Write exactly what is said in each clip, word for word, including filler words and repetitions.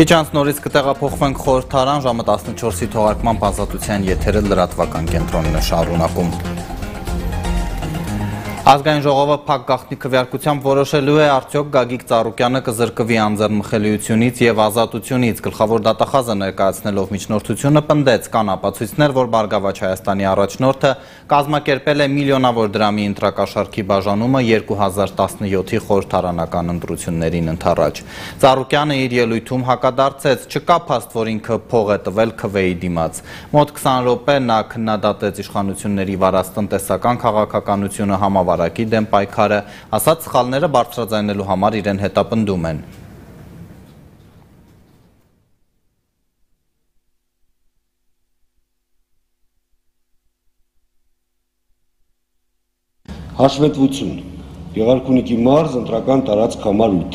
Քիչ անց նորից կտեղափոխվենք խորհրդարան, ժամը տասնչորսի թողարկման ազատության եթերը լրատվական կենտրոնն է շարունակում։ Ազգային ժողովը փակ գաղտնի քվեարկությամբ որոշելու է արդյոք Գագիկ Ծառուկյանը կզրկվի անձեռնմխելիությունից եւ ազատությունից։ Գլխավոր դատախազը ներկայացնելով միջնորդությունը պնդեց կան ապացույցներ, որ Բարգավաճ Հայաստանի առաջնորդը կազմակերպել է միլիոնավոր դրամի ընտրակաշառքի բաժանումը երկու հազար տասնյոթի խորհրդարանական ընտրություններին ընդառաջ։ Ծառուկյանը իր ելույթում հակադարձեց, չկա փաստ, որ ինքը փող է տվել քվեի դիմաց։ Մոտ քսան րոպե նա քննադատեց իշխանությունների վարած տնտեսական քաղաքականությունը համավարակի դեմ պայքարը, ասաց սխալները բարձրաձայնելու համար իրեն հետապնդում են։ Հաշվետվություն, Գեղարքունիքի մարզ, ընտրական տարածք համար ութ,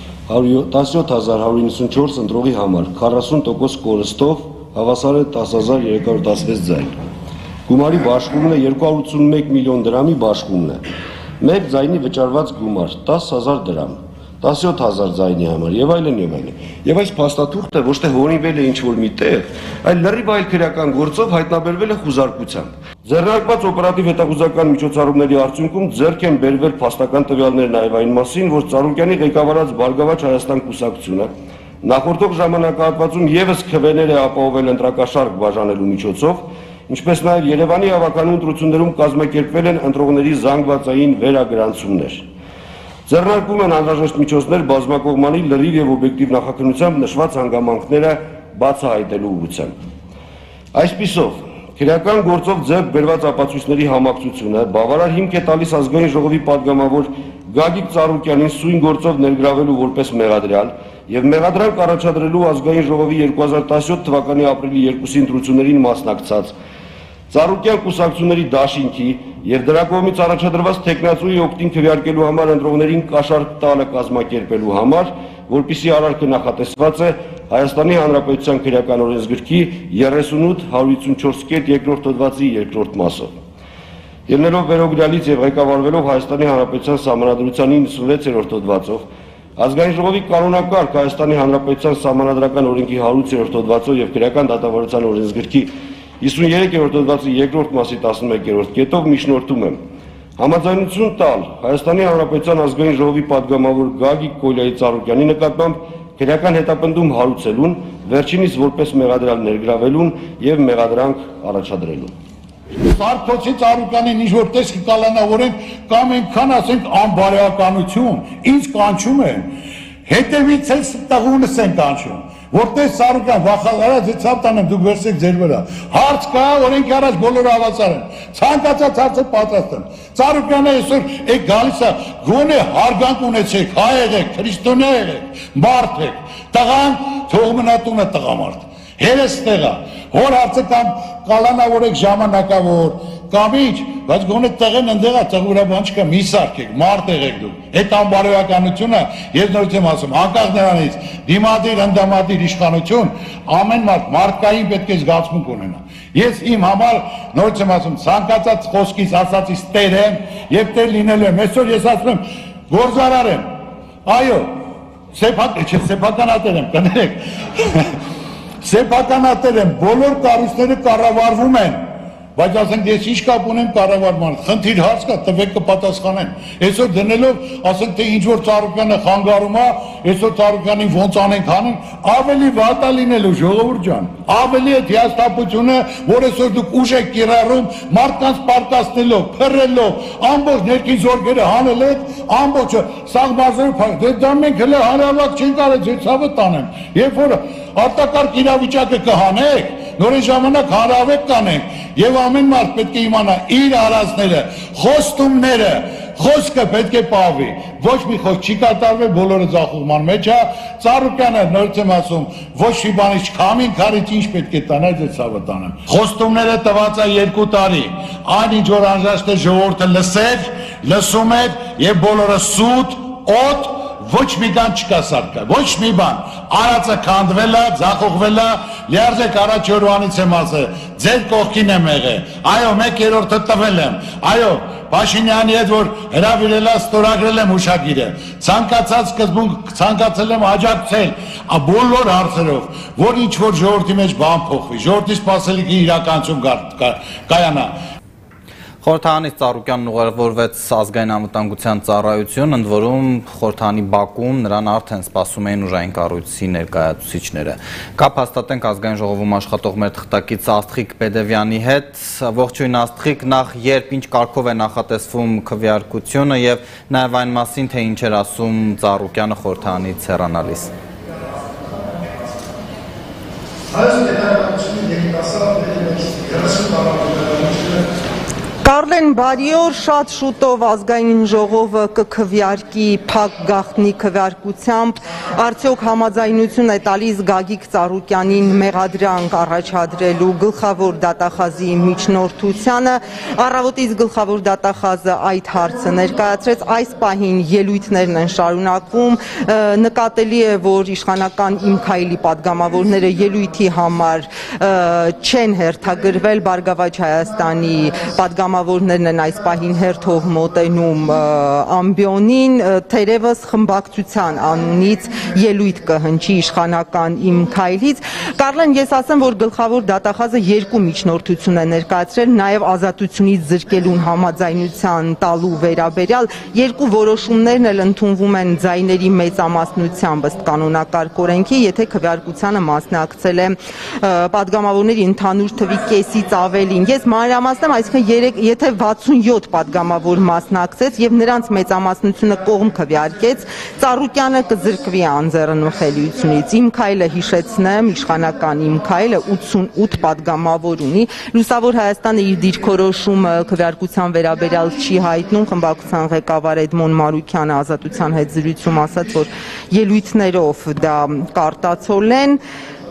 տասնյոթ հազար հարյուր իննսունչորս ընտրողի համար, քառասուն տոկոս կորստով, հավասար է տասը հազար երեք հարյուր տասնվեց ձայն։ Գումարի բաշխումն է երկու հարյուր ութսունմեկ միլիոն դրամի բաշխումն է, մեկ ձայնի վճարված գումար, տասը հազար դրամ, տասնյոթ հազար ձայնի համար եւ այլն եւ այլն։ Եվ այս փաստաթուղթը ոչ թե հորինվել է ինչ-որ միտեղ, այլ լրիվ այլ քրեական գործով հայտնաբերվել է խուզարկությամբ։ Ձեռնարկված օպերատիվ հետախուզական միջոցառումների արդյունքում ձեռք են բերվել փաստական տվյալներ նաեւ այն մասին, որ Ծառուկյանի ղեկավարած Բարգավաճ Հայաստան կուսակցությունը նախորդող ժամանակահատվածում եւս քվեներ է ապահովել ընտրակաշառք բաժանելու միջոցով, ինչպես նաեւ Երևանի հավաքանու ընտրություններում կազմակերպվել են ընտրողների զանգվածային վերագրանցումներ։ Ձեռնարկվում են անհրաժեշտ միջոցներ բազմակողմանի լրիվ եւ օբյեկտիվ նախաքննությամբ նշված հանգամանքները բացահայտելու ուղղությամբ։ Այսպիսով, քրեական գործով ձեռք բերված ապացույցների համակցությունը բավարար հիմք է տալիս ազգային ժողովի падգամավոր Գագիկ Ծառուկյանին սույն գործով ներգրավելու որպես մեղադրյալ եւ մեղադրանք առաջադրելու ազգային ժողովի երկու հազար տասնյոթ թվականի ապրիլի երկուսի ընտրություններին մասնակցած Ծառուկյան կուսակցությունների դաշինքի եւ դրա կողմից առաջադրված տեխնացուի օգտին քվեարկելու համար ընտրողներին կաշառք տալը կազմակերպելու համար, որպիսի արարքը նախատեսված է Հայաստանի Հանրապետության քրեական օրենսգրքի երեսունութ հարյուր ութսունչորս կետ երկրորդ հոդվածի երկրորդ մասով։ Ելնելով վերօգնյալից եւ ղեկավարվելով Հայաստանի Հանրապետության Սահմանադրության իննսունվեցերորդ հոդվածով, Ազգային ժողովի կանոնակարգ Հայաստանի Հանրապետության Սահմանադրական օրենքի հարյուրից հոդվածով եւ քրեական դատավարության օրենսգրքի հիսուներորդ հոդվածի երկրորդ մասի տասնմեկերորդ կետով միջնորդում եմ համաձայնություն տալ Հայաստանի Հանրապետության ազգային ժողովի падգամավոր Գագիկ Կոլյայի Ծառուկյանի նկատմամբ քրեական հետապնդում հարուցելուն, վերջինիս որպես մեղադրյալ ներգրավելուն եւ մեղադրանք առաջադրելուն։ Սարգսյանի Ծառուկյանին ինչ-որ տեսք կալանավորեն կամ այնքան ասենք անբարոյականություն, ինչ կանչում են, հետևից էլ տղունս են կանչում, որտեղ Ծառուկյան վախալարած է ցավ տանեմ դուք վերցեք ձեր վրա։ Հարց կա, օրենքի առաջ բոլորը հավասար են։ Ցանկացած հարցը պատասխան եմ։ Ծառուկյանը այսօր եք գալիս է, գոնե հարգանք ունեցեք, հայ եղեք, քրիստոնյա եղեք, մարդ եք, տղան թող մնա տունը տղամարդ։ Հերս տեղա, հոր հարցը կամ կալանավորեք ժամանակավոր, կամ ինչ, բայց գոնե տղեն ընդեղա տղուրաբան չկա, մի սարքեք, մարդ եղեք դուք։ Այդ անբարոյականությունը, ես նորից եմ ասում, անկախ նրանից, դիմադիր, ընդդամադիր իշխանություն, ամեն մարդ մարդկային պետք է զգացմունք ունենա։ Ես իմ համար նորից եմ ասում, ցանկացած խոսքից ասածից տեր եմ եւ տեր լինելու եմ։ Այսօր ես ասում եմ, գործարար եմ։ Այո, սեփակ, չէ, սեփականատեր եմ, կներեք։ Սեփականատեր եմ, բոլոր կառույցները կառավարվում են, բայց ասենք ես ինչ կապ ունեմ կառավարման, խնդիր հարց կա, տվեք կպատասխանեն։ Այսօր դնելով, ասենք թե ինչ որ Ծառուկյանը խանգարում է, այսօր Ծառուկյանին ոնց անենք անենք, ավելի վատ է լինելու ժողովուրդ ջան, ավելի է հիասթափությունը, որ այսօր դուք ուժ եք կիրառում, մարդկանց պարտացնելով, փռելով, ամբողջ ներքին զորքերը հանել եք, ամբողջը սաղմազերով, դե դա մենք հələ հանրավակ չենք արել, ձեր ցավը տանեմ, երբ որ արտակարգ իրավիճակը կհանեք, նորին ժամանակ հանրավետ կանենք եւ ամեն մարդ պետք է իմանա իր արածները, խոստումները, խոսքը պետք է պահվի, ոչ մի խոսք չի կատարվել, բոլորը ձախողման մեջ է, Ծառուկյանը նորից եմ ասում, ոչ մի բանի չքամին քարից ինչ պետք է տանա, ձեր ցավը տանեմ։ Խոստումները տված է երկու տարի, այն ինչ որ անհրաժեշտ է ժողովուրդը լսեր, լսում էր եւ բոլորը սուտ, օդ ոչ մի բան չկա սարքա, ոչ մի բան։ Արածը քանդվել է, ձախողվել է, լիարժեք առաջ օրվանից եմ ասել, ձեր կողքին եմ եղել։ Այո, մեկ երրորդը տվել եմ։ Այո, Փաշինյանի հետ որ հրավիրել է, ստորագրել եմ հուշագիրը։ Ցանկացած սկզբունք ցանկացել եմ աջակցել բոլոր հարցերով, որ ինչ որ ժողովրդի մեջ բան փոխվի, ժողովրդի սպասելիքի իրականություն կայանա։ Խորհրդարանից Ծառուկյանն ուղևորվեց ազգային անվտանգության ծառայություն, ընդ որում խորհրդարանի բակում նրան արդեն սպասում էին ուժային կառույցի ներկայացուցիչները։ Կապ հաստատենք ազգային ժողովում աշխատող մեր թղթակից Աստղիկ Բեդևյանի հետ։ Ողջույն Աստղիկ, նախ երբ ինչ կարգով է նախատեսվում քվեարկությունը եւ նաեւ այն մասին, թե ինչ էր ասում Ծառուկյանը խորհրդարանից հեռանալիս։ Կարլեն բարի օր, շատ շուտով ազգային ժողովը կքվեարկի փակ գաղտնի քվեարկությամբ, արդյոք համաձայնություն է տալիս Գագիկ Ծառուկյանին մեղադրանք առաջադրելու գլխավոր դատախազի միջնորդությանը։ Առավոտից գլխավոր դատախազը այդ հարցը ներկայացրեց, այս պահին ելույթներն են շարունակվում, նկատելի է, որ իշխանական Իմ Քայլի պատգամավորները ելույթի համար չեն հերթագրվել, Բարգավաճ Հայաստանի պատգամավորները Որներն են այս պահին հերթով մոտենում ամբիոնին, թերևս խմբակցության անունից ելույթ կհնչի իշխանական Իմ Քայլից։ Կարլեն, ես ասեմ, որ գլխավոր դատախազը երկու միջնորդություն է ներկայացրել, նաև ազատությունից զրկելուն համաձայնության տալու վերաբերյալ, երկու որոշումներն էլ ընդունվում են ձայների մեծամասնությամբ ըստ կանոնակարգ օրենքի, եթե քվեարկությանը մասնակցել է պատգամավորների ընդհանուր թվի կեսից ավելին։ Ես մանրամասնեմ, այսինքն եթե վաթսունյոթ պատգամավոր մասնակցեց եւ նրանց մեծամասնությունը կողմ քվեարկեց, Ծառուկյանը կզրկվի անձեռնմխելիությունից։ Իմ Քայլը հիշեցնեմ, իշխանական Իմ Քայլը ութսունութ պատգամավոր ունի։ Լուսավոր Հայաստանը իր դիրքորոշումը քվեարկության վերաբերյալ չի հայտնում, խմբակցության ղեկավար Էդմոն Մարուքյանը Ազատության հետ զրույցում ասաց, որ ելույթներով դա կարտացոլ են։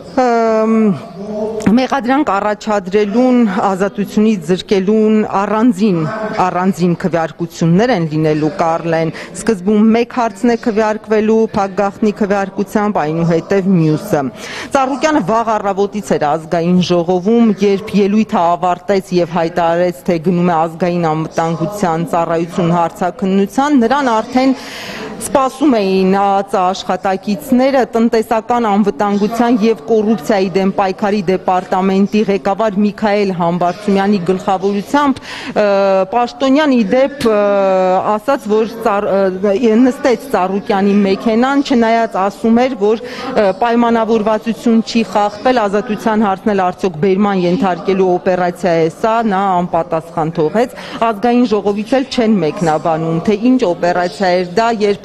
Մեղադրանք առաջադրելուն, ազատությունից զրկելուն առանձին առանձին քվեարկություններ են լինելու, Կարլեն, սկզբում մեկ հարցն է քվեարկվելու փակ գաղտնի քվեարկությամբ, այնուհետև մյուսը։ Ծառուկյանը վաղ առավոտից էր ազգային ժողովում, երբ ելույթը ավարտեց եւ հայտարարեց, թե գնում է ազգային անվտանգության ծառայություն հարցաքննության, նրան արդեն սպասում էին ԱԱԾ աշխատակիցները, տնտեսական անվտանգության եւ կոռուպցիայի դեմ պայքարի դեպարտամենտի ղեկավար Միքայել Համբարձումյանի գլխավորությամբ, Պաշտոնյան ի դեպ ասաց, որ նստեց Ծառուկյանի մեքենան, չնայած ասում էր, որ պայմանավորվածություն չի խախտվել, ազատության հարցն էլ արդյոք բերման ենթարկելու օպերացիա է սա, նա անպատասխան թողեց։ Ազգային ժողովից էլ չեն մեկնաբանում, թե ինչ օպերացիա էր դա, երբ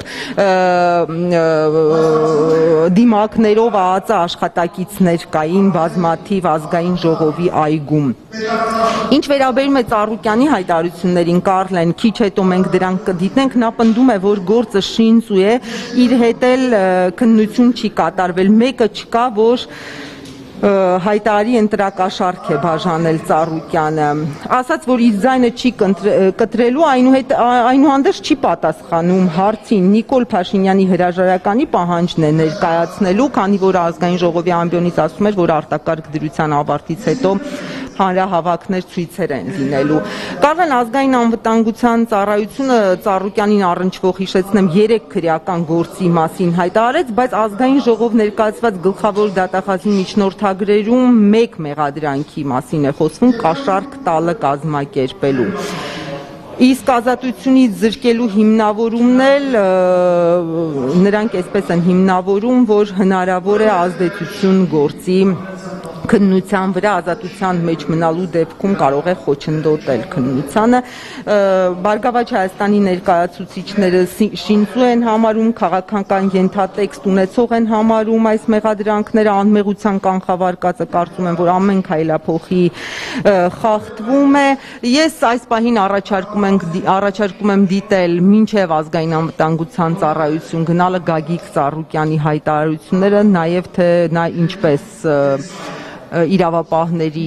դիմակներով ԱԱԾ աշխատակիցներ կային բազմաթիվ ազգային ժողովի այգում։ Ինչ վերաբերում է Ծառուկյանի հայտարարություններին, Կարլեն, քիչ հետո մենք դրանք կդիտենք, նա պնդում է, որ գործը շինծու է, իր հետ էլ քննություն չի կատարվել, մեկը չկա, որ հայտարարի ընտրակաշառք է բաժանել Ծառուկյանը, ասաց, որ իր ձայնը չի կտրելու, այնուհանդերձ չի պատասխանում հարցին Նիկոլ Փաշինյանի հրաժարականի պահանջն է ներկայացնելու, քանի որ ազգային ժողովի ամբիոնից ասում էր, որ արտակարգ դրության ավարտից հետո հանրահավաքներ ցույցեր են լինելու։ Կարլեն, ազգային անվտանգության ծառայությունը Ծառուկյանին առնչվող, հիշեցնեմ, երեք քրեական գործի մասին հայտարարեց, բայց ազգային ժողով ներկայացված գլխավոր դատախազի միջնորդագրերում մեկ մեղադրանքի մասին է խոսվում՝ կաշառք տալը կազմակերպելու։ Իսկ ազատությունից զրկելու հիմնավորումն էլ նրանք այսպես են հիմնավորում, որ հնարավոր է ազդեցություն գործի քննության վրա, ազատության մեջ մնալու դեպքում կարող է խոչընդոտել քննությանը։ Բարգավաճ Հայաստանի ներկայացուցիչները շինծու են համարում, քաղաքական ենթատեքստ ունեցող են համարում այս մեղադրանքները, անմեղության կանխավարկածը կարծում եմ, որ ամեն քայլափոխի խախտվում է։ Ես այս պահին առաջարկում ենք առաջարկում եմ դիտել մինչև ազգային անվտանգության ծառայություն գնալը Գագիկ Ծառուկյանի հայտարարությունները, նաև թե նա ինչպես իրավապահների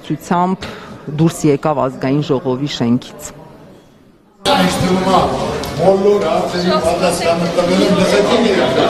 ուղեկցությամբ դուրս եկավ ազգային ժողովի շենքից։ բոլոր հարցերի պատասխանը տվել եմ լսեցի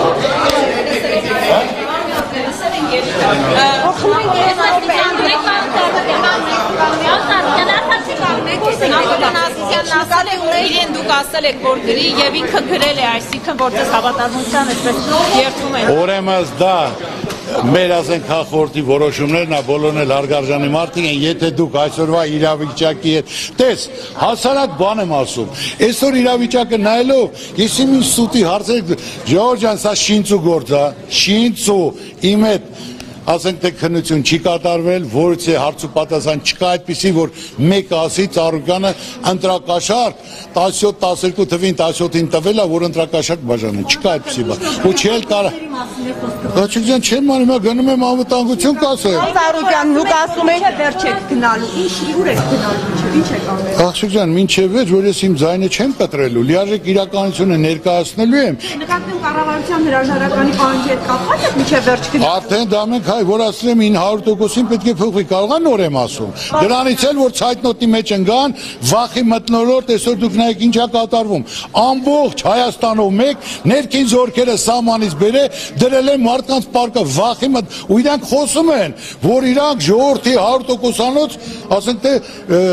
Իրեն դուք ասել եք, որ գրի և ինքը գրել է, այսինքն որ ձեզ հավատարմության այսպես երդում են։ Ուրեմն դա մեր ասենք հաղորդի որոշումներն է, բոլորն էլ հարգարժանի մարդիկ են, եթե դուք այսօրվա իրավիճակի հետ, տես, հասարակ բան եմ ասում, այսօր իրավիճակը նայելով, ես իմ ինձ սուտի հարցեր, Ժողովուրդ ջան, սա շինծու գործ է, շինծու, իմ հետ ասենք թե քննություն չի կատարվել, որից է հարց ու պատասխան չկա, այդպիսի, որ մեկ ասի Ծառուկյանը ընտրակաշարք տասնյոթ տասներկու թվին տասնյոթին տվել է, որ ընտրակաշարք բաժանել, չկա այդպիսի բան, ու չի էլ կարա։ Ղաչիկյան, չեմ անում, հիմա գնում եմ անվտանգություն կասեմ։ Ծառուկյան, դուք ասում եք վերջ եք գնալու, ինչ ուր եք գնալու, ինչ եք անել։ Աղջիկյան, մինչև վերջ, որ ես իմ ձայնը չեմ կտրելու, լիարժեք իրականությունը ներկայացնելու եմ։ Նկատում կառավարության հրաժարականի պահանջի հետ կապված եք մինչև վերջ գնալու։ Արդեն դա մենք հայ, որ ասել եմ ինը հարյուր տոկոսին պետք է փոխվի, կարող է նոր եմ ասում։ Դրանից էլ որ ցայտնոտի մեջ ընկան, վախի մթնոլորտ, այսօր դուք նայեք ինչա կատարվում։ Ամբողջ Հայաստանով մեկ ներքին զորքերը սահմանից բերե դրել են մարդկանց պարկը վախի մտ ու իրանք խոսում են, որ իրանք ժողովրդի հարյուր տոկոսանոց, ասենք թե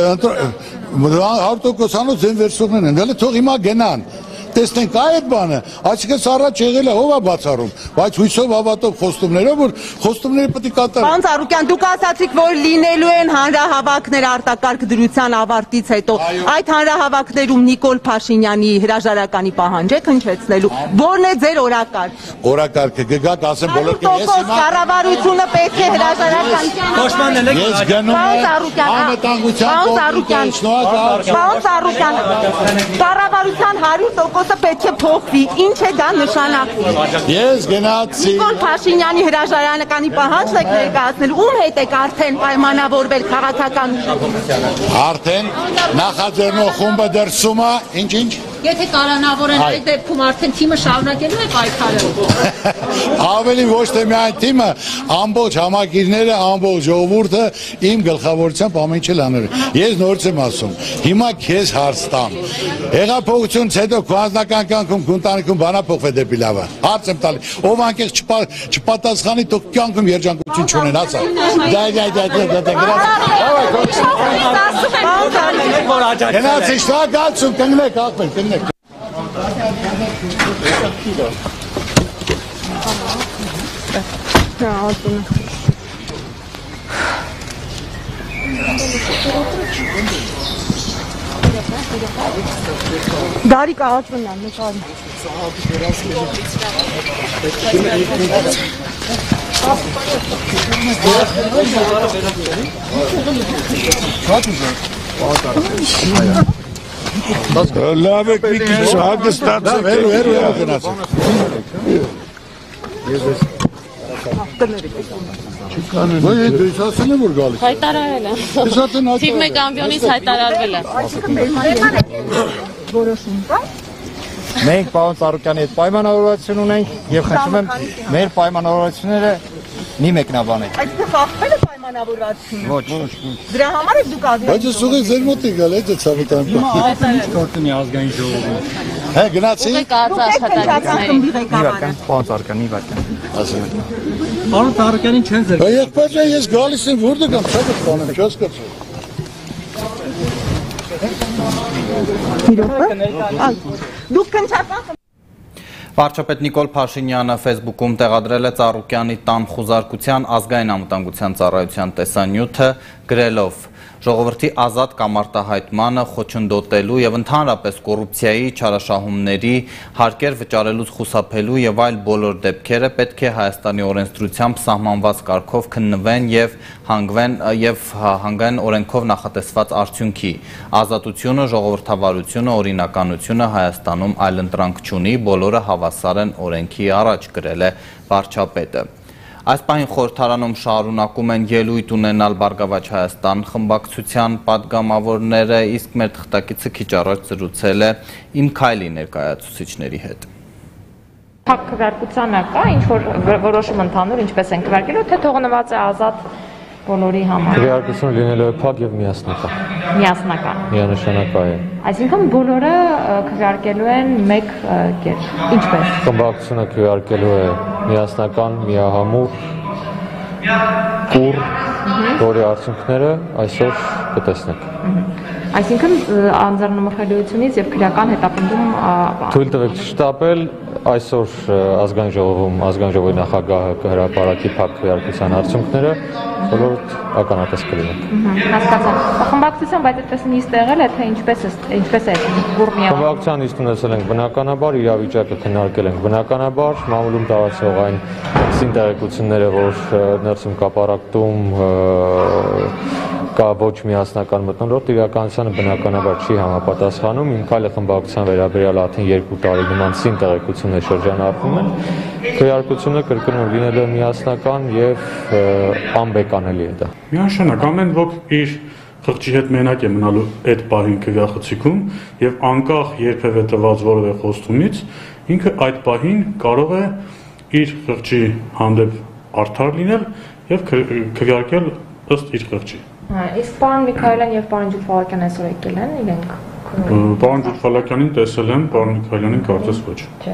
հարյուր տոկոսանոց ձեն վերցողներն են, դե թող հիմա գնան։ Տեսնենք այդ բանը, այսինքն առաջ եղել է ով է բացառում, բայց հույսով հավատով խոստումներով, որ խոստումները պետք է կատարվեն։ Պարոն Ծառուկյան, դուք ասացիք, որ լինելու են հանրահավաքներ արտակարգ դրության ավարտից հետո։ Այդ հանրահավաքներում Նիկոլ Փաշինյանի հրաժարականի պահանջ եք հնչեցնելու։ Որն է ձեր օրակարգ։ Օրակարգը գգակ ասեմ բոլոր ես հիմա կառավարությունը պետք է հրաժարական։ Ես գնում եմ անվտանգության կողմից, շնորհակալ։ Պարոն Ծառուկյան, կառավարության հարյուր տոկոսը պետք է փոխվի, ինչ է դա նշանակում։ Ես գնացի Նիկոլ Փաշինյանի հրաժարականի պահանջն եք ներկայացնել, ում հետ եք արդեն պայմանավորվել քաղաքական Արդեն նախաձեռնող խումբը դրսում է, ինչ-ինչ։ Եթե կանոնավոր են այդ դեպքում արդեն թիմը շարունակելու է պայքարել։ Ավելի ոչ թե միայն թիմը, ամբողջ համակիրները, ամբողջ ժողովուրդը իմ գլխավորությամբ ամեն ինչ անել։ Ես նորից եմ ասում, հիմա քեզ հարց տամ։ Հեղափոխությունից հետո քո անձնական կյանքում, քո ընտանիքում բանա փոխվել դեպի լավը։ Հարց եմ տալի, ով անկեղծ չպատասխանի, թող կյանքում երջանկություն չունեն, ասա։ Դա դա դա դա դա Գնացի շնորհակալություն, կընկնեք, աղբեր, կընկնեք։ Դարի կաղացվն են, նկարի։ Լավ եք մի քիչ հագստացեք, հերու հերու հերու գնացեք։ Ոյ դու ասել եմ որ գալիս։ Հայտարարել է։ Թիվ մեկ ամբիոնից հայտարարվել է։ Որոշում կա։ Մենք պարոն Ծառուկյանի հետ պայմանավորվածություն ունենք եւ խնդրում եմ մեր պայմանավորվածությունները մի մեկնաբանեք։ Այսինքն խախտվել է պայմանավորվածությունը։ Ոչ, ոչ։ Դրա համար եք դուք ազգային։ Բայց ես ուղիղ ձեր մոտ եք գալ, այդ է ցավտան։ Ինչ գործունի ազգային ժողովում։ Հե գնացի։ Կաց աշխատանքների։ Պարոն Ծառուկյան, մի վարքան։ Ասեմ։ Պարոն Ծառուկյանին չեն ձեր։ Եղբայր ջան, ես գալիս եմ որտե կամ շատ բան եմ, չհասկացա։ Դուք քնչական Վարչապետ Նիկոլ Փաշինյանը Facebook-ում տեղադրել է Ծառուկյանի տան խուզարկության ազգային անվտանգության ծառայության տեսանյութը, գրելով. Ժողովրդի ազատ կամարտահայտմանը խոչընդոտելու եւ ընդհանրապես կոռուպցիայի, չարաշահումների, հարկեր վճարելուց խուսափելու եւ այլ բոլոր դեպքերը պետք է Հայաստանի օրենսդրությամբ սահմանված կարգով քննվեն եւ հանգվեն եւ հանգեն օրենքով նախատեսված արդյունքի։ Ազատությունը, ժողովրդավարությունը, օրինականությունը Հայաստանում այլընտրանք չունի, բոլորը հավասար են օրենքի առաջ, գրել է վարչապետը։ Այս պահին խորհրդարանում շարունակում են ելույթ ունենալ Բարգավաճ Հայաստան խմբակցության պատգամավորները, իսկ մեր թղթակիցը քիչ առաջ զրուցել է Իմ քայլի ներկայացուցիչների հետ։ Փակ քվեարկությանը կա ինչ-որ որոշում ընդհանուր, ինչպես են քվեարկելու, թե թողնված է ազատ բոլորի համար։ Քվեարկությունը լինելու է փակ եւ միասնական։ Միասնական։ Միանշանակայ է։ Այսինքն բոլորը քվեարկելու են մեկ կերպ։ Ինչպես։ Խմբակցությունը քվեարկելու է միասնական, միահամուռ, կուռ, որի արդյունքները այսօր կտեսնեք։ Այսինքն անձեռնմխելիությունից եւ քրեական հետապնդում թույլ տվեք շտապել այսօր ազգային ժողովում ազգային ժողովի նախագահը կհրապարակի փակ քվեարկության արդյունքները բոլորդ ականատես կլինեք։ Հասկացա։ Խմբակցության բայց այդպես նիստ եղել է թե ինչպես է ինչպես է գուրմիա։ Խմբակցության նիստ ունեցել ենք բնականաբար, իրավիճակը քննարկել ենք բնականաբար, մամուլում տարածող այն սինտերեկությունները, որ ներսում կապարակտում կա ոչ միասնական մթնոլորտ, իրականությանը բնականաբար չի համապատասխանում, իմ քայլը խմբակցության վերաբերյալ արդեն երկու տարի նման սինտերեկություններ շրջանառվում են, քվեարկությունը կրկնում լինելու է միասնական եւ անբեկանելի է դա։ Միանշանակ ամեն ոք իր խղճի հետ մենակ է մնալու այդ պահին քվեախցիկում եւ անկախ երբևէ տված որևէ խոստումից ինքը այդ պահին կարող է իր խղճի հանդեպ արդար լինել եւ քվեարկել ըստ իր խղճի։ Իսկ պարոն Միքայելյան եւ պարոն Ջուլֆալակյան այսօր եկել են իրենք։ Պարոն Ջուլֆալակյանին տեսել եմ, պարոն Միքայելյանին կարծես ոչ։ Չէ։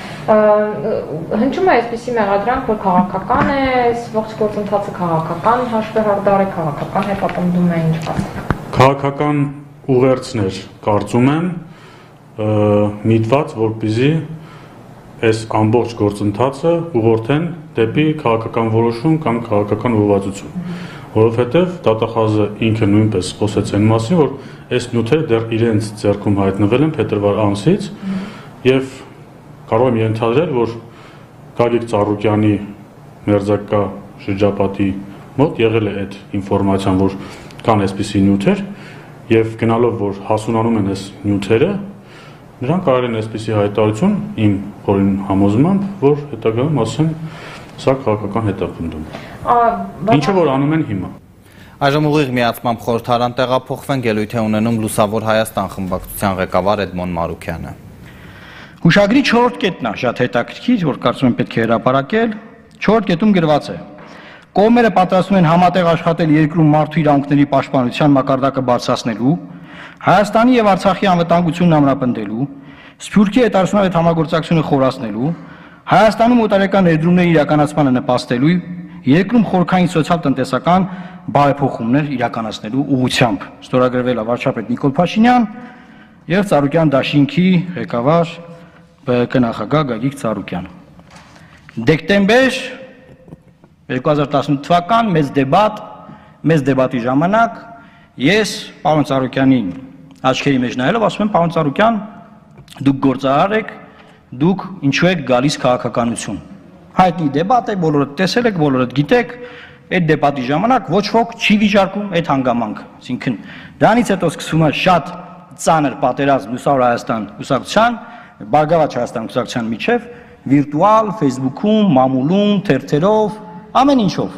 Հնչում է այսպիսի մեղադրանք, որ քաղաքական է, ողջ գործընթացը քաղաքական հաշվեհարդար է, քաղաքական հետապնդում է, ինչ կասեք։ Քաղաքական ուղերձներ կարծում եմ միտված, որպեսզի այս ամբողջ գործընթացը ուղղորդեն դեպի քաղաքական որոշում կամ քաղաքական ուղղվածություն, որովհետև դատախազը ինքը նույնպես խոսեց այն մասին, որ այս նյութերը դեռ իրենց ձեռքում հայտնվել են փետրվար ամսից եւ կարող եմ ենթադրել, որ Գագիկ Ծառուկյանի մերձակա շրջապատի մոտ եղել է այդ ինֆորմացիան, որ կան այսպիսի նյութեր եւ գնալով, որ հասունանում են այս նյութերը, նրանք կարել են այսպիսի հայտարարություն իմ խորին համոզմամբ, որ հետագայում ասեն սա քաղաքական հետապնդում։ Ինչը որ անում են հիմա։ Այժմ ուղիղ միացմամբ խորհրդարան տեղափոխվենք, ելույթ է ունենում Լուսավոր Հայաստան խմբակցության ղեկավար Էդմոն Մարուքյանը։ Հուշագրի չորրորդ կետն է շատ հետաքրքիր, որ կարծում եմ պետք է հրապարակել։ Չորրորդ կետում գրված է. Կողմերը պատրաստվում են համատեղ աշխատել երկրում մարդու իրավունքների պաշտպանության մակարդակը բարձրացնելու, Հայաստանի եւ Արցախի անվտանգությունն ամրապնդելու, Սփյուռքի հետ արդյունավետ համագործակցությունը խորացնելու, Հայաստանում օտարերկրյա ներդրումների իրականացմանը նպաստելու, երկրում խորքային սոցիալ-տնտեսական բարեփոխումներ իրականացնելու ուղղությամբ։ Ստորագրվել է վարչապետ Նիկոլ Փաշինյան եւ Ծառուկյան դաշինքի ղեկավար ԲՀԿ նախագահ Գագիկ Ծառուկյան։ Դեկտեմբեր երկու հազար տասնութ թվական մեծ դեբատ, մեծ դեբատի ժամանակ ես պարոն Ծառուկյանին աչքերի մեջ նայելով ասում եմ, պարոն Ծառուկյան, դուք գործարար եք, դուք ինչու եք գալիս քաղաքականություն։ Հայտնի դեբատ է, բոլորդ տեսել եք, բոլորդ գիտեք, այդ դեբատի ժամանակ ոչ ոք չի վիճարկում այդ հանգամանքը։ Այսինքն դրանից հետո սկսվում է շատ ծանր պատերազմ Լուսավոր Հայաստան կուսակցության, Բարգավաճ Հայաստան կուսակցության միջև, վիրտուալ, Facebook-ում, մամուլում, թերթերով, ամեն ինչով։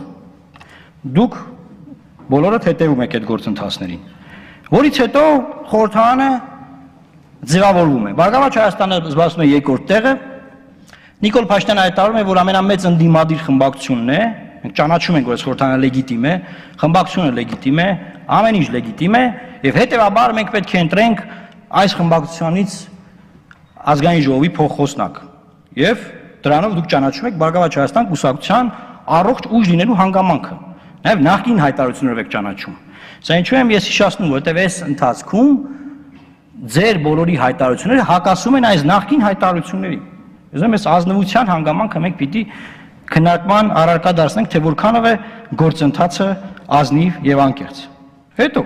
Դուք բոլորդ հետևում եք այդ գործընթացներին։ Որից հետո խորհրդարանը ձևավորվում է։ Բարգավաճ Հայաստանը զբաղվում է երկրորդ տեղը։ Նիկոլ Փաշինյանը հայտարարում է, որ ամենամեծ ընդդիմադիր խմբակցությունն է, մենք ճանաչում ենք, որ այս խորհրդարանը լեգիտիմ է, խմբակցությունը լեգիտիմ է, ամեն ինչ լեգիտիմ է, եւ հետեւաբար մենք պետք է ընտրենք այս խմբակցությունից ազգային ժողովի փոխխոսնակ։ Եվ դրանով դուք ճանաչում եք Բարգավաճ Հայաստան կուսակցության առողջ ուժ լինելու հանգամանքը։ Նաեւ նախկին հայտարարություններով եք ճանաչում։ Սա ինչու եմ ես հիշեցնում, որովհետեւ այս ընթացքում ձեր բոլորի հայտարարությունները հակասում են այս նախկին հայտարարություններին։ Ուզում եմ այս ազնվության հանգամանքը մենք պիտի քննարկման առարկա դարձնենք, թե որքանով է գործընթացը ազնիվ եւ անկեղծ։ Հետո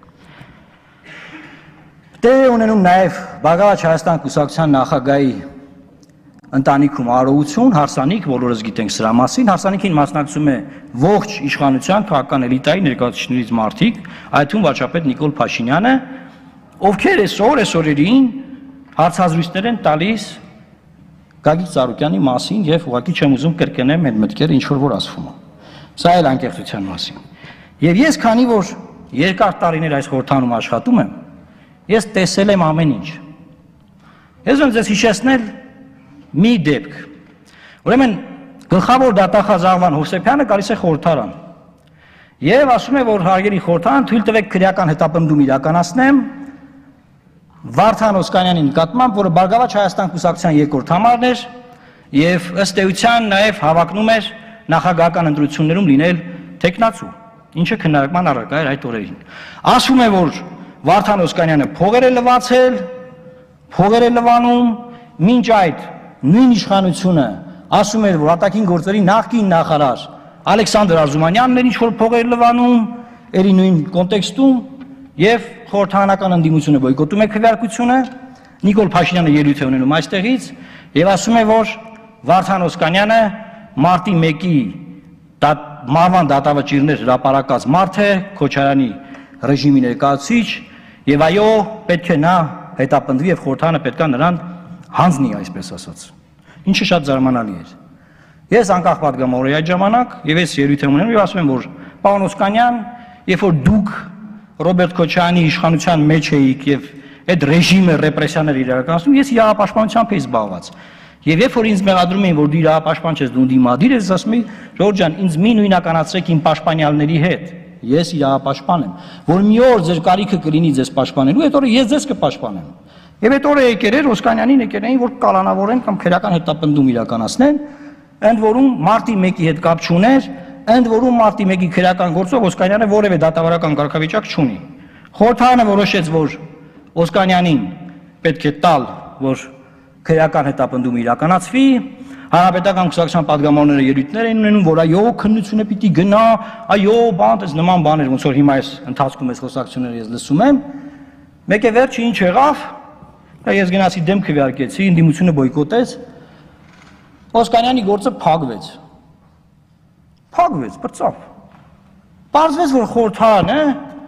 տեղ ունենում նաեւ Բարգավաճ Հայաստան կուսակցության նախագահի ընտանիքում արարողություն, հարսանիք, բոլորս գիտենք սրա մասին, հարսանիքին մասնակցում է ողջ իշխանության քաղաքական էլիտայի ներկայացուցիչներից մարդիկ, այդ թվում վարչապետ Նիկոլ Փաշինյանը, ովքեր այսօր այս օրերին հարցազրույցներ են տալիս Գագիկ Ծառուկյանի մասին եւ ուղղակի չեմ ուզում կրկնեմ այդ մտքերը, ինչ որ որ ասվում է։ Սա էլ անկեղծության մասին։ Եվ ես քանի որ երկար տարիներ այս խորհրդանում աշխատում եմ, ես տեսել եմ ամեն ինչ։ Ես ոնց ես հիշեցնել մի դեպք։ Ուրեմն գլխավոր դատախազ Աղվան Հովսեփյանը գալիս է խորհրդարան։ Եվ ասում է, որ հարգելի խորհրդան, թույլ տվեք քրեական հետապնդում իրականացնեմ Վարդան Օսկանյանի նկատմամբ, որը Բարգավաճ Հայաստան կուսակցության երկրորդ համարն էր եւ ըստ էության նաեւ հավակնում էր նախագահական ընտրություններում լինել տեխնացու, ինչը քննարկման առարկա էր այդ օրերին։ Ասում է, որ Վարդան Օսկանյանը փողեր է լվացել, փողեր է լվանում, մինչ այդ նույն իշխանությունը ասում էր, որ արտաքին գործերի նախկին նախարար Ալեքսանդր Արզումանյանն էր ինչ-որ փողեր լվանում, երի նույն կոնտեքստում եւ խորհրդարանական ընդդիմությունը բոյկոտում է քվեարկությունը, Նիկոլ Փաշինյանը ելույթ է ունենում այստեղից եւ ասում է, որ Վարդան Օսկանյանը մարտի մեկի մարվան դատավճիռներ հրապարակած մարդ է, Քոչարյանի ռեժիմի ներկայացուցիչ եւ այո, պետք է նա հետապնդվի եւ խորհրդարանը պետք է նրան հանձնի, այսպես ասած։ Ինչը շատ զարմանալի էր։ Ես անկախ պատգամավոր էի այդ ժամանակ եւ ես ելույթ եմ ունենում եւ ասում եմ, որ պարոն Օսկանյան, երբ որ դուք Ռոբերտ Քոչարյանի իշխանության մեջ էիք եւ այդ ռեժիմը ռեպրեսիաներ իրականացնում, ես իրավապաշտպանությամբ էի զբաղված։ Եվ երբ որ ինձ մեղադրում էին, որ դու իրավապաշտպան ես, դու դիմադիր ես, ասում էի, Ժորժ ջան, ինձ մի նույնականացրեք իմ պաշտպանյալների հետ։ Ես իրավապաշտպան եմ, որ մի օր ձեր կարիքը կլինի ձեզ պաշտպանելու, այդ օրը ես ձեզ կպաշտպանեմ։ Եվ այդ օրը եկել էր Օսկանյանին եկել էին, որ կալանավորեն կամ քրեական հետապնդում իրականացնեն, ընդ որում մարտի մեկի հետ կապ չուներ, ընդ որում մարտի մեկի քրեական գործով Օսկանյանը որևէ դատավարական կարգավիճակ չունի։ Խորհրդարանը որոշեց, որ Օսկանյանին պետք է տալ, որ քրեական հետապնդում իրականացվի, Հանրապետական կուսակցության պատգամավորները ելույթներ էին ունենում, որ այո, քննությունը պիտի գնա, այո, բան, այս նման բաներ, ոնց որ հիմա այս ընթացքում այս խոսակցությունները ես լսում եմ, մեկ է վերջը ինչ եղավ, ես գնացի դեմ քվեարկեցի, ընդդիմությունը բոյկոտեց, Օսկանյանի գործը փակվեց։ Փակվեց, բրծավ։ Պարզվեց, որ խորհրդարանը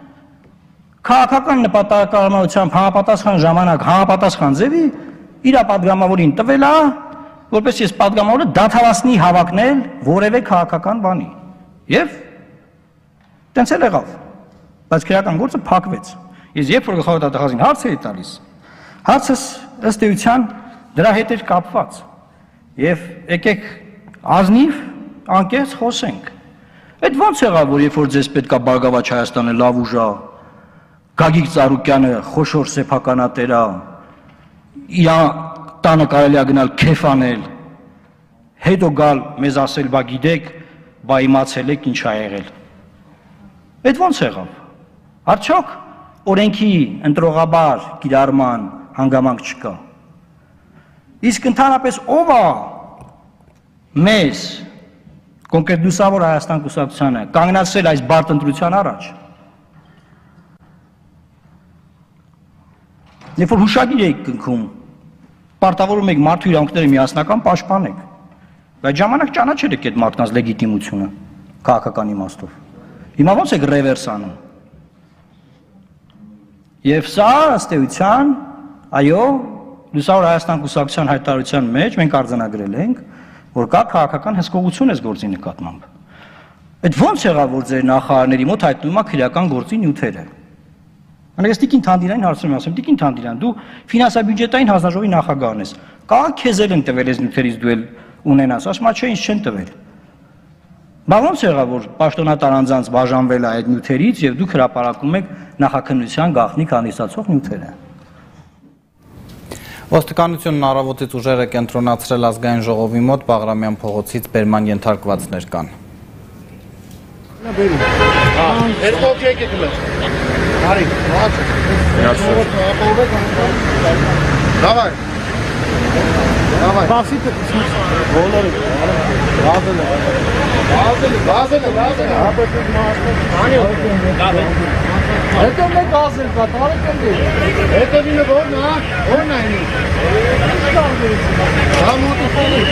քաղաքական նպատակարարությամբ համապատասխան ժամանակ, համապատասխան ձևի իր պատգամավորին տվել է, որպես ես պատգամավորը դադարեցնի հավակնել որևէ քաղաքական բանի։ Եվ տենց էլ եղավ։ Բայց քրեական գործը փակվեց։ Ես երբ որ գլխավոր դատախազին հարց էի տալիս, հարցս ըստ էության դրա հետ էր կապված։ Եվ եկեք ազնիվ անկեղծ խոսենք։ Այդ ո՞նց եղավ, որ երբ որ ձեզ պետքա Բարգավաճ Հայաստանը լավ ուժա, Գագիկ Ծառուկյանը խոշոր սեփականատեր է, իր տանը կարելի է գնալ քեֆ անել, հետո գալ մեզ ասել, բա գիտեք, բա իմացել եք ինչ ա եղել։ Այդ ո՞նց եղավ։ Արդյոք օրենքի ընտրողաբար կիրառման հանգամանք չկա։ Իսկ ընդհանրապես ով է մեզ, կոնկրետ Լուսավոր Հայաստան կուսակցությանը, կանգնացրել այս բարդ ընտրության առաջ։ Երբ որ հուշագիր եք կնքում, պարտավորում եք մարդու իրավունքները միասնական պաշտպանեք, բայց ժամանակ ճանաչել եք այդ մարդկանց լեգիտիմությունը քաղաքական իմաստով։ Հիմա ո՞նց եք ռևերս անում։ Եվ սա ըստ էության, այո, Լուսավոր Հայաստան կուսակցության հայտարարության մեջ մենք արձանագրել ենք, որ կա քաղաքական հսկողություն այս գործի նկատմամբ։ Այդ ո՞նց եղավ, որ ձեր նախարարների մոտ հայտնվում է քրեական գործի նյութերը։ Անես Տիկին Թանդիրանին հարցնում եմ, ասում Տիկին Թանդիրան, դու ֆինանսա-բյուջետային հանձնաժողովի նախագահն ես։ Կա քեզ են տվել այս նյութերից դու էլ ունենաս, ասում ա չէ, ինձ չեն տվել։ Բա ո՞նց եղավ, որ պաշտոնատար անձանց բաժանվել է այդ նյութերից եւ դուք հրապարակում եք նախաքննության գաղտնիք հանդիսացող նյութերը։ Ոստիկանությունն առավոտից ուժերը կենտրոնացրել ազգային ժողովի մոտ Բաղրամյան փողոցից բերման ենթարկվածներ կան։ Давай. Давай. Басите. Բոլորը գազել է։ Գազել է, գազել է, գազել է։ Ապետ մասը։ Անի։ Հետո մեկ գազել կա, տարեք ընդ։ Հետո դինը ո՞րն է, ո՞րն է ինի։ Հա մոտը ֆոնի։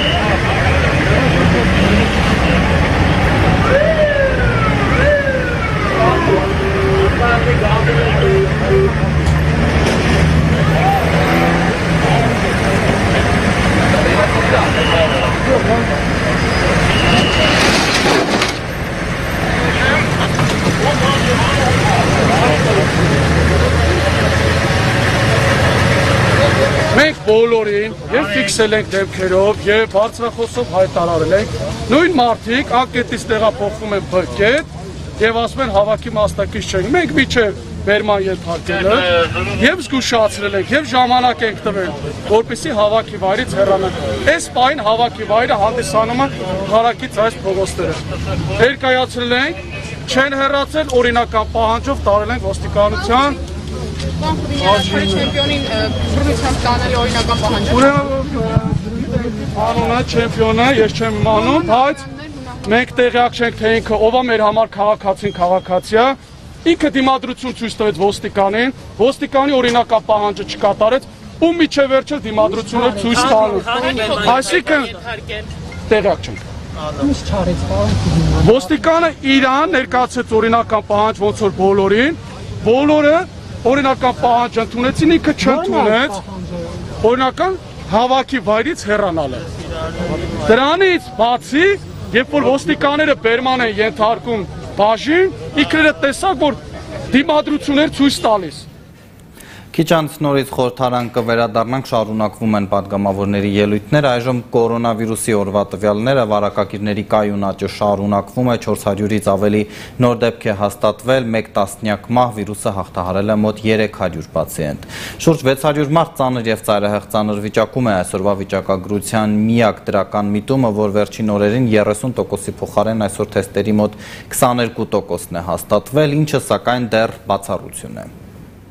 Մենք բոլորին եւ ֆիքսել ենք դեպքերով եւ բարձրախոսով հայտարարել ենք նույն մարդիկ ակետից տեղափոխվում են Բ-կետ եւ ասում են հավաքի մասնակից չենք։ Մենք միջև բերման ենթարկել եւ զգուշացրել ենք եւ ժամանակ ենք տվել, որպեսզի հավաքի վայրից հեռանան։ Այս պահին հավաքի վայրը հանդիսանում է հարակից այս փողոցները։ Ներկայացրել ենք, չեն հեռացել, օրինական պահանջով տարել ենք ոստիկանության։ Չեմպիոնին բռնությամբ տանել օրինական պահանջ։ Ուրեմն անունը չեմպիոնը, ես չեմ իմանում, բայց մենք տեղյակ չենք, թե ինքը ով է մեր համար քաղաքացին, քաղաքացիա։ Ինքը դիմադրություն ցույց տվեց ոստիկանին, ոստիկանի օրինական պահանջը չկատարեց, ու միջև վերջը դիմադրությունը ցույց տալու։ Այսինքն տեղյակ չենք։ Ոստիկանը իրան ներկայացրեց օրինական պահանջ ոնց որ բոլորին, բոլորը օրինական պահանջ ընդունեցին, ինքը չընդունեց, օրինական հավաքի վայրից հեռանալը։ Դրանից բացի, երբ որ ոստիկանները բերման են ենթարկում բաժին, ինքները տեսակ, որ դիմադրություններ ցույց տալիս։ Քիչ անց նորից խորհրդարան կվերադառնանք, շարունակվում են պատգամավորների ելույթները, այժմ կորոնավիրուսի օրվա տվյալները, վարակագիրների կայուն աճը շարունակվում է, չորս հարյուրից ավելի նոր դեպք է հաստատվել, մեկ տասնյակ մահ, վիրուսը հաղթահարել է մոտ երեք հարյուր պացիենտ։ Շուրջ վեց հարյուր մարդ ծանր եւ ծայրահեղ ծանր վիճակում է, այսօրվա վիճակագրության միակ դրական միտումը, որ վերջին օրերին երեսուն տոկոսի փոխարեն այսօր թեստերի մոտ քսաներկու տոկոսն է հաստատվել, ինչը սակայն դեռ բացառություն է։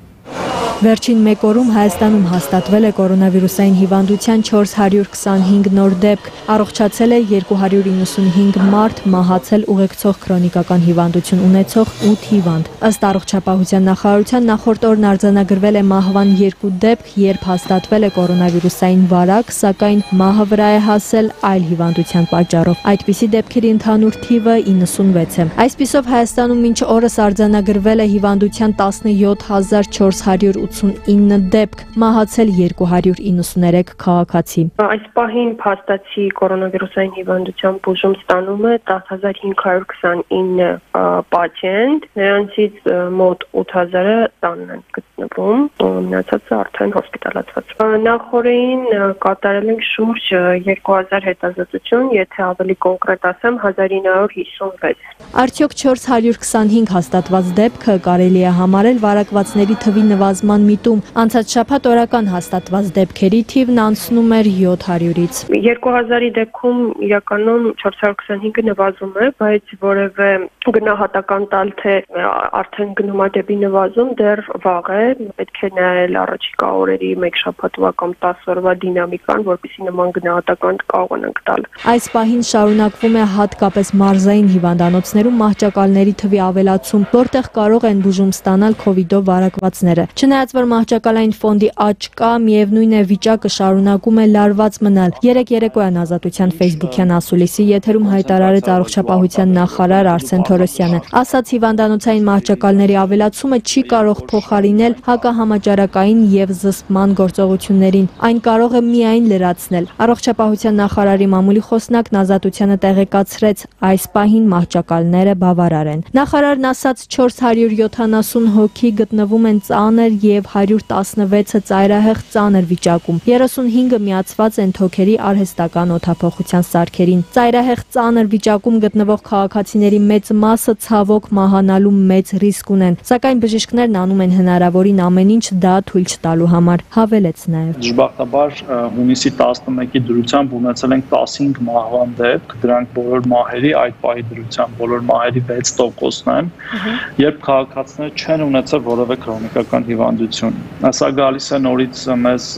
Վերջին մեկ օրում Հայաստանում հաստատվել է կորոնավիրուսային հիվանդության չորս հարյուր քսանհինգ նոր դեպք, առողջացել է երկու հարյուր իննսունհինգ մարդ, մահացել ուղեկցող քրոնիկական հիվանդություն ունեցող ութ հիվանդ։ Ըստ առողջապահության նախարարության նախորդ օրն արձանագրվել է մահվան երկու դեպք, երբ հաստատվել է կորոնավիրուսային վարակ, սակայն մահը վրա է հասել այլ հիվանդության պատճառով։ Այդպիսի դեպքերի ընդհանուր թիվը իննսունվեց է։ Այսպիսով Հայաստանում մինչ օրս արձանագրվել է հիվանդության տասնյոթ հազար չորս հարյուր ութսունինը դեպք, մահացել երկու հարյուր իննսուներեք քաղաքացի։ Այս պահին փաստացի կորոնավիրուսային հիվանդության բուժում ստանում է տասը հազար հինգ հարյուր քսանինը պացիենտ, նրանցից մոտ ութ հազարը տանն են գտնվում, մնացածը արդեն հոսպիտալացված։ Նախորդին կատարել ենք շուրջ երկու հազար հետազոտություն, եթե ավելի կոնկրետ ասեմ, հազար ինը հարյուր հիսունվեց։ Արդյոք չորս հարյուր քսանհինգ հաստատված դեպքը կարելի է համարել վարակվածների թվի նվազման միտում, անցած շաբաթ օրական հաստատված դեպքերի թիվն անցնում էր յոթ հարյուրից։ երկու հազարի դեպքում իրականում չորս հարյուր քսանհինգը նվազում է, բայց որևէ գնահատական տալ, թե արդեն գնում է դեպի նվազում, դեռ վաղ է, պետք է նայել առաջիկա օրերի մեկ շաբաթվա կամ տասը օրվա դինամիկան, որպեսզի նման գնահատական կարողանանք տալ։ Այս պահին շարունակվում է հատկապես մարզային հիվանդանոցներում մահճակալների թվի ավելացում, որտեղ կարող են բուժում ստանալ քովիդով վարակվածները։ Չնայած որ մահճակալային ֆոնդի աճ կա, միևնույն է վիճակը շարունակում է լարված մնալ։ Երեկ երեկոյան Ազատության ֆեյսբուքյան ասուլիսի եթերում հայտարարեց առողջապահության նախարար Արսեն Թորոսյանը։ Ասաց հիվանդանոցային մահճակալների ավելացումը չի կարող փոխարինել հակահամաճարակային եւ զսպման գործողություններին։ Այն կարող է միայն լրացնել։ Առողջապահության նախարարի մամուլի խոսնակն Ազատությանը տեղեկացրեց, այս պահին մահճակալները բավարար են։ Նախարարն ասաց չորս հարյուր յոթանասուն հոգի գտնվում են ծանր եւ հարյուր տասնվեցը ծայրահեղ ծանր վիճակում։ երեսունհինգը միացված են թոքերի արհեստական օդափոխության սարքերին։ Ծայրահեղ ծանր վիճակում գտնվող քաղաքացիների մեծ մասը ցավոք մահանալու մեծ ռիսկ ունեն, սակայն բժիշկներն անում են հնարավորին ամեն ինչ դա թույլ չտալու համար, հավելեց նաեւ։ Դժբախտաբար հունիսի տասնմեկի դրությամբ ունեցել ենք տասնհինգ մահվան դեպք, դրանք բոլոր մահերի այդ պահի դրությամբ բոլոր մահերի վեց տոկոսն են, երբ քաղաքացիները չեն ունեցել որևէ քրոնիկական հիվանդություն։ Սա գալիս է նորից մեզ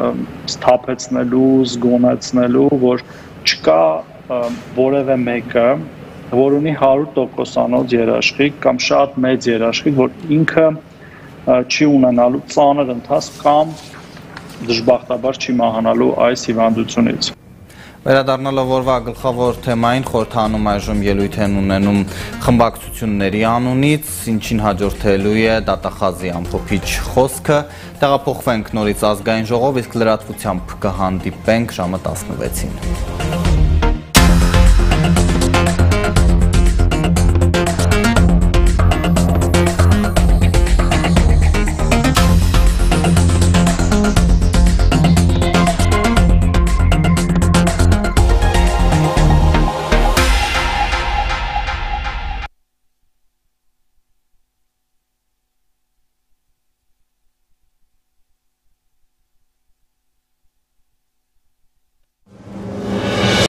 սթափեցնելու, զգոնացնելու, որ չկա որևէ մեկը, որ ունի հարյուր տոկոսանոց երաշխիք կամ շատ մեծ երաշխիք, որ ինքը չի ունենալու ծանր ընթացք կամ դժբախտաբար չի մահանալու այս հիվանդությունից։ Վերադառնալով օրվա գլխավոր թեմային, խորհրդանում այժմ ելույթ են ունենում խմբակցությունների անունից, ինչին հաջորդելու է դատախազի ամփոփիչ խոսքը, տեղափոխվենք նորից ազգային ժողով, իսկ լրատվությամբ կհանդիպենք ժամը տասնվեցին։